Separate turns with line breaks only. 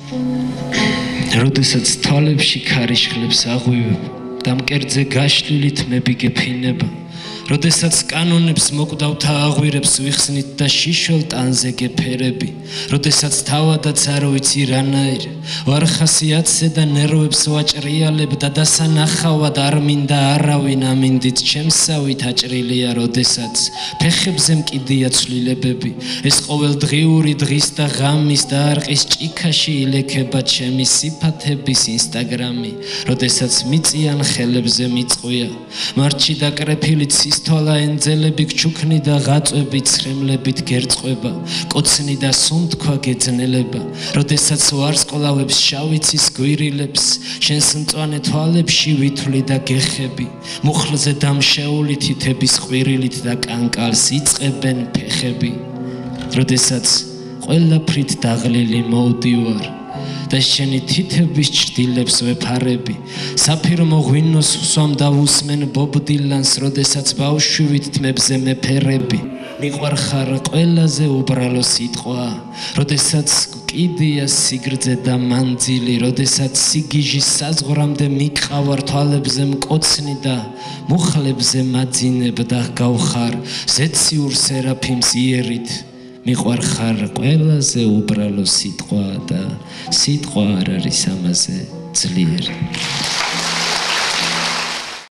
როდესაც თვალებში ქარიშხლებს აღვივებ და მკერდზე გაშლილი თმები გეფინება როდესაც კანონებს მოკვდავთა აღვირებს ვიხსნით და შიშველთ ტანზე გეფერები როდესაც თავადაც არ ვიცი რანაირ ვარ ხასიათზე და ნერვებს ვაჭრიალებ და დასანახავად არ მინდა არავინ ამინდით ჩემსავით აჭრილია როდესაც ფეხებზე მკიდია ცვლილებები ეს ყოველდღიური დღის და ღამის და არყის ჭიქაში ილექება ჩემი სიფათების ინსტაგრამი როდესაც მიწიან ხელებზე მიწყვია მარჩი დაკრეფილი თვალა ენძელები გჩუქნი და ღაწვები ცრემლებით გერწყება კოცნი და სუნთქვა გეძნელება როდესაც ვარსკვლავებს შავიცის გვირილებს შენს მწვანე თვალებში ვითვლი და გეხები მუხლზე დამშეული თითების ყვირილით და კანკალს იწყებენ ფეხები როდესაც ყველაფრით დაღლილი მოვდივარ და შენი თითების ჭრდილებს ვეფარები საფირმო ღვინოს ვსვამ და ვუსმენ ბობ დილანს როდესაც ბავშვივით თმებზე მეფერები მიყვარხარ ყველაზე უბრალო სიტყვა როდესაც კიდია სიგრძე და მანძილი როდესაც სიგიჟის საზღვრამდე მიყავარ თვალებზე მკოცნი და მუხლებზე მაძინებ და გავხარ ზეციურ სერაფიმს იერით მიყვარხარ ყველაზე უბრალო სიტყვა და სიტყვა არ არის ამაზე ძლიერი